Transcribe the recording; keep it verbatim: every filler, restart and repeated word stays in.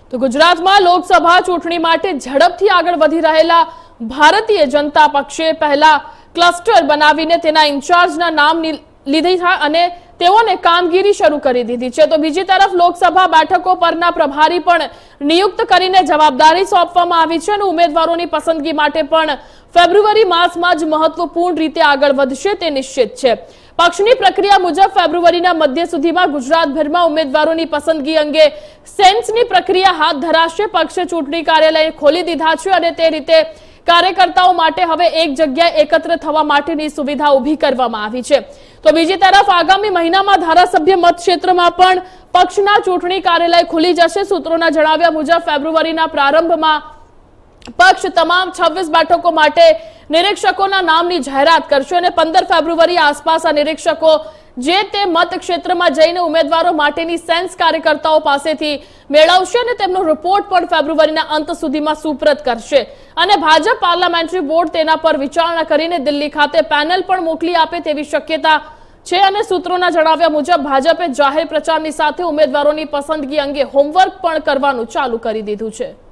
તો ગુજરાતમાં લોકસભા ચૂંટણી માટે ઝડપથી આગળ વધી રહેલા ભારતીય જનતા પક્ષે પહેલા ક્લસ્ટર બનાવીને તેના ઇન્ચાર્જના નામ લીધી છે અને તેઓને કામગીરી શરૂ કરી દીધી છે। તો બીજી તરફ લોકસભા બેઠકો પરના પ્રભારી પણ નિયુક્ત કરીને જવાબદારી સોંપવામાં આવી છે અને ઉમેદવારોની પસંદગી માટે પણ ફેબ્રુઆરી માસમાં જ મહત્વપૂર્ણ રીતે આગળ વધશે તે નિશ્ચિત છે। પક્ષની પ્રક્રિયા મુજબ ફેબ્રુઆરીના મધ્ય સુધીમાં ગુજરાતભરમાં ઉમેદવારોની પસંદગી અંગે સેન્સની પ્રક્રિયા હાથ ધરાશે। પક્ષે ચૂંટણી કાર્યાલય ખોલી દીધા છે અને તે રીતે કાર્યકર્તાઓ માટે હવે એક જગ્યાએ એકત્ર થવા માટેની સુવિધા ઊભી કરવામાં આવી છે। તો બીજી તરફ આગામી મહિનામાં ધારાસભ્ય મતક્ષેત્રમાં પણ પક્ષના ચૂંટણી કાર્યાલય ખુલી જશે। સૂત્રોના જણાવ્યા મુજબ ફેબ્રુઆરીના પ્રારંભમાં પક્ષ તમામ છવ્વીસ બેઠકો માટે નિરીક્ષકોના નામની જાહેરાત કરશે અને પંદર ફેબ્રુઆરી આસપાસ આ નિરીક્ષકો જે તે મતક્ષેત્રમાં જઈને ઉમેદવારો માટેની સેન્સ કાર્યકર્તાઓ પાસેથી મેળવશે અને તેમનો રિપોર્ટ પણ ફેબ્રુઆરીના અંત સુધીમાં સુપ્રત કરશે અને ભાજપ પાર્લામેન્ટરી બોર્ડ તેના પર વિચારણા કરીને દિલ્હી ખાતે પેનલ પણ મોકલી આપે તેવી શક્યતા છે અને સૂત્રોના જણાવ્યા મુજબ ભાજપે જાહેર પ્રચારની સાથે ઉમેદવારોની પસંદગી અંગે હોમવર્ક પણ કરવાનું ચાલુ કરી દીધું છે।